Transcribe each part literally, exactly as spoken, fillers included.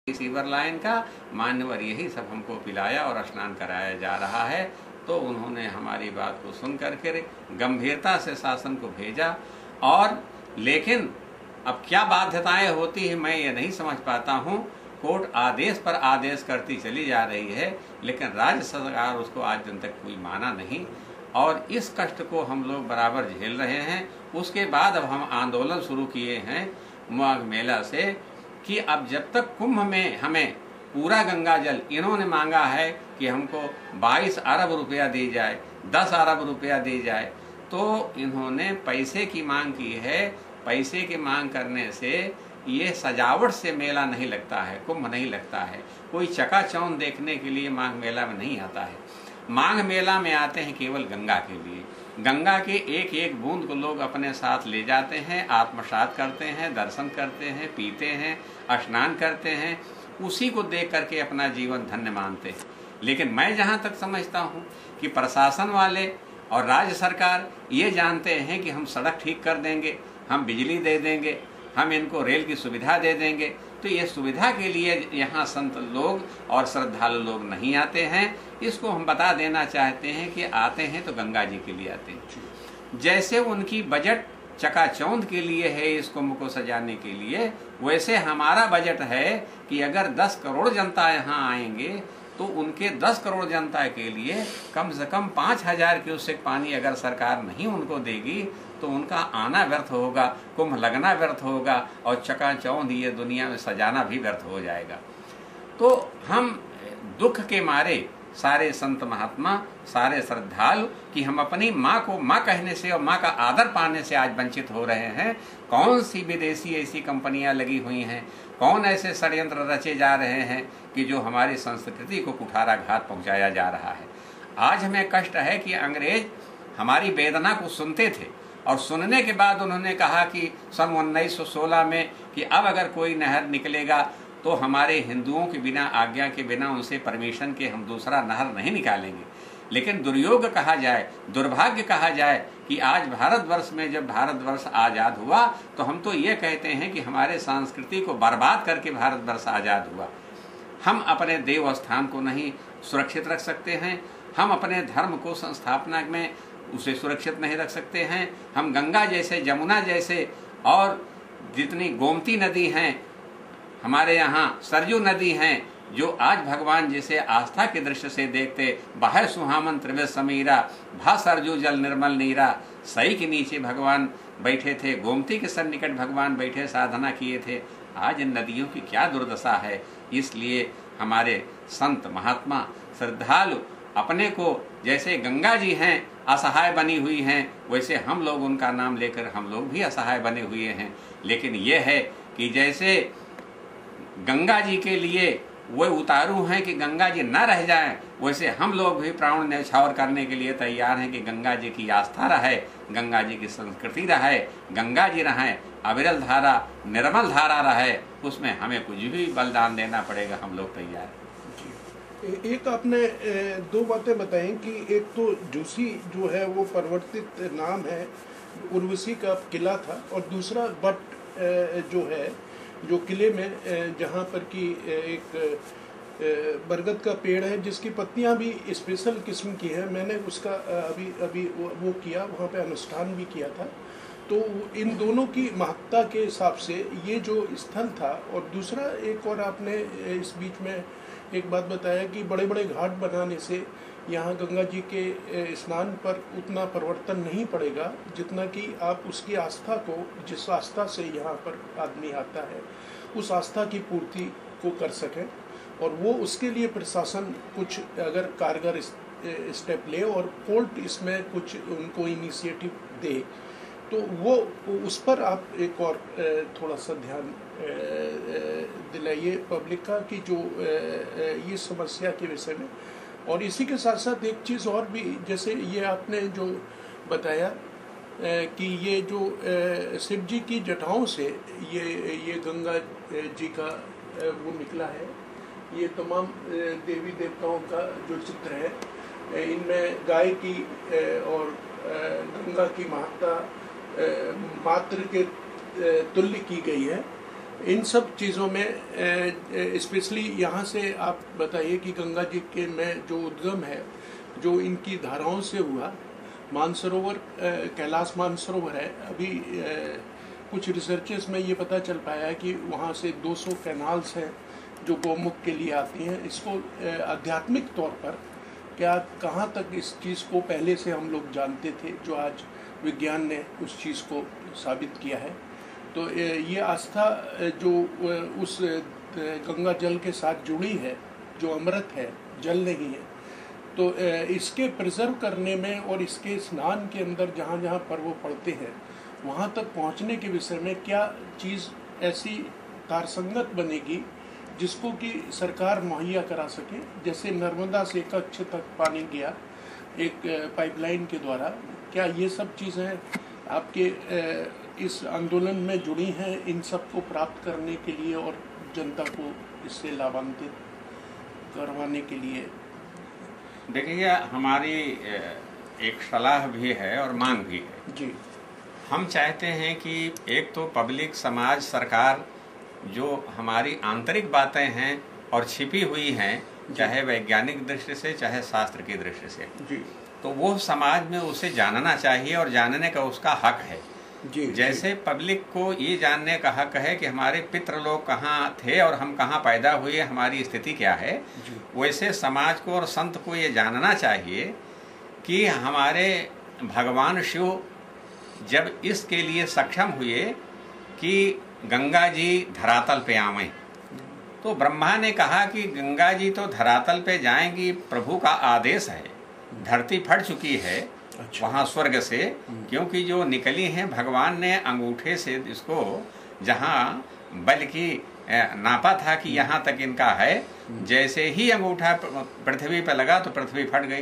Sewer line का मान्यवर यही सब हमको पिलाया और स्नान कराया जा रहा है। तो उन्होंने हमारी बात को सुन करके गंभीरता से शासन को भेजा। और लेकिन अब क्या बाध्यताएं होती है मैं ये नहीं समझ पाता हूँ। कोर्ट आदेश पर आदेश करती चली जा रही है, लेकिन राज्य सरकार उसको आज दिन तक कोई माना नहीं। और इस कष्ट को हम लोग बराबर झेल रहे हैं। उसके बाद अब हम आंदोलन शुरू किए हैं माघ मेला से कि अब जब तक कुंभ में हमें पूरा गंगा जल, इन्होंने मांगा है कि हमको बाईस अरब रुपया दी जाए, दस अरब रुपया दी जाए, तो इन्होंने पैसे की मांग की है। पैसे की मांग करने से ये सजावट से मेला नहीं लगता है, कुंभ नहीं लगता है। कोई चकाचौंध देखने के लिए माघ मेला में नहीं आता है। माघ मेला में आते हैं केवल गंगा के लिए। गंगा के एक एक बूंद को लोग अपने साथ ले जाते हैं, आत्मसात करते हैं, दर्शन करते हैं, पीते हैं, स्नान करते हैं, उसी को देख करके अपना जीवन धन्य मानते हैं। लेकिन मैं जहाँ तक समझता हूँ कि प्रशासन वाले और राज्य सरकार ये जानते हैं कि हम सड़क ठीक कर देंगे, हम बिजली दे देंगे, हम इनको रेल की सुविधा दे देंगे, तो ये सुविधा के लिए यहाँ संत लोग और श्रद्धालु लोग नहीं आते हैं। इसको हम बता देना चाहते हैं कि आते हैं तो गंगा जी के लिए आते हैं। जैसे उनकी बजट चकाचौंध के लिए है इस कुंभ को सजाने के लिए, वैसे हमारा बजट है कि अगर दस करोड़ जनता यहाँ आएंगे तो उनके दस करोड़ जनता के लिए कम से कम पाँच हजार क्यूसेक पानी अगर सरकार नहीं उनको देगी तो उनका आना व्यर्थ होगा, कुंभ लगना व्यर्थ होगा और चकाचौंध ये दुनिया में सजाना भी व्यर्थ हो जाएगा। तो हम दुख के मारे सारे संत महात्मा, सारे श्रद्धालु कि हम अपनी माँ को माँ कहने से और माँ का आदर पाने से आज वंचित हो रहे हैं। कौन सी विदेशी ऐसी कंपनियां लगी हुई हैं, कौन ऐसे षड्यंत्र रचे जा रहे हैं कि जो हमारी संस्कृति को कुठाराघात पहुंचाया जा रहा है। आज हमें कष्ट है कि अंग्रेज हमारी वेदना को सुनते थे और सुनने के बाद उन्होंने कहा कि सन उन्नीस सौ सोलह में कि अब अगर कोई नहर निकलेगा तो हमारे हिंदुओं के बिना, आज्ञा के बिना, उनसे परमिशन के हम दूसरा नहर नहीं निकालेंगे। लेकिन दुर्योग कहा जाए, दुर्भाग्य कहा जाए कि आज भारतवर्ष में जब भारतवर्ष आजाद हुआ तो हम तो ये कहते हैं कि हमारे संस्कृति को बर्बाद करके भारतवर्ष आजाद हुआ। हम अपने देव स्थान को नहीं सुरक्षित रख सकते हैं, हम अपने धर्म को संस्थापना में उसे सुरक्षित नहीं रख सकते हैं। हम गंगा जैसे, जमुना जैसे और जितनी गोमती नदी हैं, हमारे यहाँ सरयू नदी हैं, जो आज भगवान जिसे आस्था के दृष्टि से देखते, बाहर सुहामन त्रिवेद समीरा, भा सरजू जल निर्मल नीरा, सही के नीचे भगवान बैठे थे, गोमती के सन्निकट भगवान बैठे साधना किए थे। आज इन नदियों की क्या दुर्दशा है। इसलिए हमारे संत महात्मा श्रद्धालु अपने को जैसे गंगा जी हैं असहाय बनी हुई हैं, वैसे हम लोग उनका नाम लेकर हम लोग भी असहाय बने हुए हैं। लेकिन ये है कि जैसे गंगा जी के लिए वो उतारू हैं कि गंगा जी न रह जाएं, वैसे हम लोग भी प्राण न्यौछावर करने के लिए तैयार हैं कि गंगा जी की आस्था रहे, गंगा जी की संस्कृति रहे, गंगा जी रहें, अविरल धारा, निर्मल धारा रहे, उसमें हमें कुछ भी बलिदान देना पड़ेगा, हम लोग तैयार हैं। एक आपने दो बातें बताई कि एक तो जोशी जो है वो परिवर्तित नाम है, उर्वशी का किला था, और दूसरा बट जो है जो किले में जहाँ पर कि एक बरगद का पेड़ है जिसकी पत्तियाँ भी स्पेशल किस्म की है। मैंने उसका अभी अभी वो किया, वहाँ पे अनुष्ठान भी किया था। तो इन दोनों की महत्ता के हिसाब से ये जो स्थल था, और दूसरा एक और आपने इस बीच में एक बात बताया कि बड़े बड़े घाट बनाने से यहाँ गंगा जी के स्नान पर उतना परिवर्तन नहीं पड़ेगा जितना कि आप उसकी आस्था को, जिस आस्था से यहाँ पर आदमी आता है, उस आस्था की पूर्ति को कर सकें। और वो उसके लिए प्रशासन कुछ अगर कारगर स्टेप ले और कोर्ट इसमें कुछ उनको इनिशिएटिव दे तो वो उस पर आप एक और थोड़ा सा ध्यान दिलाइए पब्लिक का कि जो ये समस्या के विषय में। और इसी के साथ साथ एक चीज़ और भी, जैसे ये आपने जो बताया कि ये जो शिव जी की जटाओं से ये ये गंगा जी का वो निकला है, ये तमाम देवी देवताओं का जो चित्र है, इनमें गाय की और गंगा की महत्ता मात्र के तुल्य की गई है। इन सब चीज़ों में स्पेशली यहाँ से आप बताइए कि गंगा जी के में जो उद्गम है, जो इनकी धाराओं से हुआ, मानसरोवर कैलाश मानसरोवर है। अभी ए, कुछ रिसर्चेस में ये पता चल पाया है कि वहाँ से दो सौ कैनाल्स हैं जो गौमुख के लिए आती हैं। इसको आध्यात्मिक तौर पर क्या कहाँ तक इस चीज़ को पहले से हम लोग जानते थे, जो आज विज्ञान ने उस चीज़ को साबित किया है। तो ये आस्था जो उस गंगा जल के साथ जुड़ी है, जो अमृत है, जल नहीं है, तो इसके प्रिजर्व करने में और इसके स्नान के अंदर जहाँ जहाँ पर्व पड़ते हैं वहाँ तक पहुँचने के विषय में क्या चीज़ ऐसी तारसंगत बनेगी जिसको कि सरकार मुहैया करा सके। जैसे नर्मदा से कच्छ तक पानी गया एक पाइपलाइन के द्वारा, क्या ये सब चीज़ें आपके इस आंदोलन में जुड़ी हैं इन सब को प्राप्त करने के लिए और जनता को इससे लाभान्वित करवाने के लिए? देखिए, हमारी एक सलाह भी है और मांग भी है जी। हम चाहते हैं कि एक तो पब्लिक, समाज, सरकार जो हमारी आंतरिक बातें हैं और छिपी हुई हैं, चाहे वैज्ञानिक दृष्टि से चाहे शास्त्र की दृष्टि से जी, तो वो समाज में उसे जानना चाहिए और जानने का उसका हक है जी। जैसे जी। पब्लिक को ये जानने का हक है कि हमारे पितृ लोग कहाँ थे और हम कहाँ पैदा हुए, हमारी स्थिति क्या है, वैसे समाज को और संत को ये जानना चाहिए कि हमारे भगवान शिव जब इसके लिए सक्षम हुए कि गंगा जी धरातल पे आवें, तो ब्रह्मा ने कहा कि गंगा जी तो धरातल पे जाएंगी, प्रभु का आदेश है, धरती फट चुकी है अच्छा। वहाँ स्वर्ग से, क्योंकि जो निकली हैं भगवान ने अंगूठे से इसको जहाँ बल की नापा था कि यहाँ तक इनका है, जैसे ही अंगूठा पृथ्वी पर लगा तो पृथ्वी फट गई,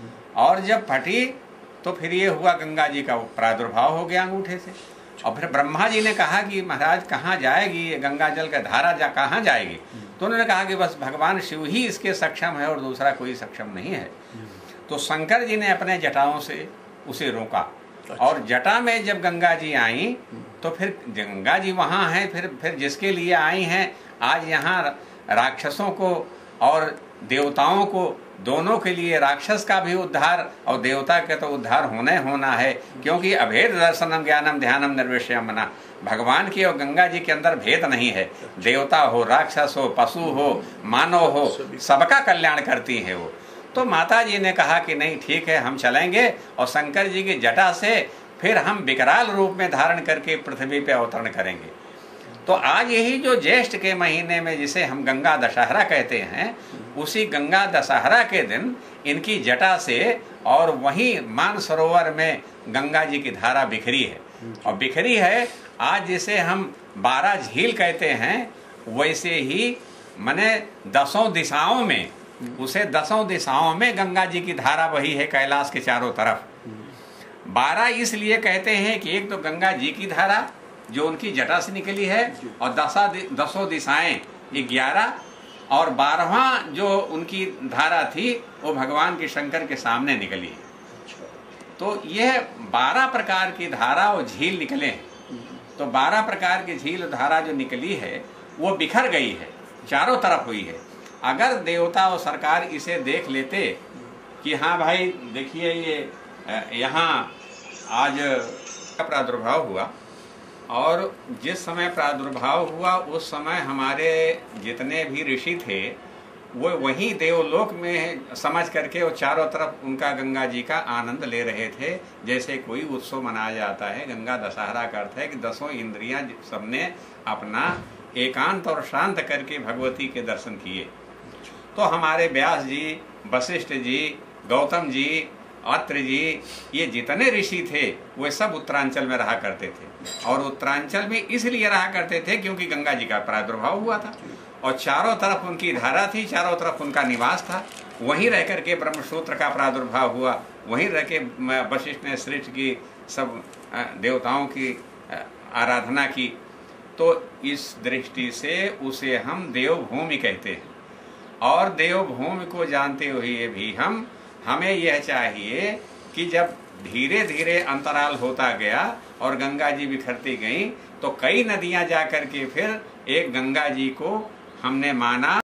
और जब फटी तो फिर ये हुआ गंगा जी का प्रादुर्भाव हो गया अंगूठे से। और फिर ब्रह्मा जी ने कहा कि महाराज कहाँ जाएगी ये गंगा जल का धारा, जा कहाँ जाएगी? तो उन्होंने कहा कि बस भगवान शिव ही इसके सक्षम है और दूसरा कोई सक्षम नहीं है। तो शंकर जी ने अपने जटाओं से उसे रोका अच्छा। और जटा में जब गंगा जी आई तो फिर गंगा जी वहाँ हैं, फिर फिर जिसके लिए आई हैं, आज यहाँ राक्षसों को और देवताओं को दोनों के लिए, राक्षस का भी उद्धार और देवता का तो उद्धार होना होना है, क्योंकि अभेद दर्शनम ज्ञानम ध्यानम निर्विषयम मना, भगवान की और गंगा जी के अंदर भेद नहीं है। देवता हो, राक्षस हो, पशु हो, मानव हो, सबका कल्याण करती है वो। तो माता जी ने कहा कि नहीं ठीक है, हम चलेंगे, और शंकर जी की जटा से फिर हम विकराल रूप में धारण करके पृथ्वी पे अवतरण करेंगे। तो आज यही जो ज्येष्ठ के महीने में जिसे हम गंगा दशहरा कहते हैं, उसी गंगा दशहरा के दिन इनकी जटा से और वहीं मानसरोवर में गंगा जी की धारा बिखरी है, और बिखरी है आज जिसे हम बारह झील कहते हैं, वैसे ही मने दसों दिशाओं में, उसे दसों दिशाओं में गंगा जी की धारा वही है कैलाश के चारों तरफ। बारह इसलिए कहते हैं कि एक तो गंगा जी की धारा जो उनकी जटा से निकली है, और दसा दसों दिशाएं ये ग्यारह, और बारहवां जो उनकी धारा थी वो भगवान के शंकर के सामने निकली है। तो यह बारह प्रकार की धारा और झील निकले हैं। तो बारह प्रकार की झील धारा जो निकली है वो बिखर गई है, चारों तरफ हुई है। अगर देवता और सरकार इसे देख लेते कि हाँ भाई देखिए ये यहाँ आज का प्रादुर्भाव हुआ, और जिस समय प्रादुर्भाव हुआ उस समय हमारे जितने भी ऋषि थे वो वही देवलोक में समझ करके वो चारों तरफ उनका गंगा जी का आनंद ले रहे थे, जैसे कोई उत्सव मनाया जाता है। गंगा दशहरा का अर्थ है कि दसों इंद्रियां सबने अपना एकांत और शांत करके भगवती के दर्शन किए। तो हमारे व्यास जी, वशिष्ठ जी, गौतम जी, अत्र जी, ये जितने ऋषि थे वे सब उत्तरांचल में रहा करते थे, और उत्तरांचल में इसलिए रहा करते थे क्योंकि गंगा जी का प्रादुर्भाव हुआ था, और चारों तरफ उनकी धारा थी, चारों तरफ उनका निवास था। वहीं रह करके ब्रह्मसूत्र का प्रादुर्भाव हुआ, वहीं रह के वशिष्ठ ने सृष्टि की, सब देवताओं की आराधना की। तो इस दृष्टि से उसे हम देवभूमि कहते हैं, और देवभूमि को जानते हुए भी हम हमें यह चाहिए कि जब धीरे धीरे अंतराल होता गया और गंगा जी बिखरती गईं, तो कई नदियां जाकर के फिर एक गंगा जी को हमने माना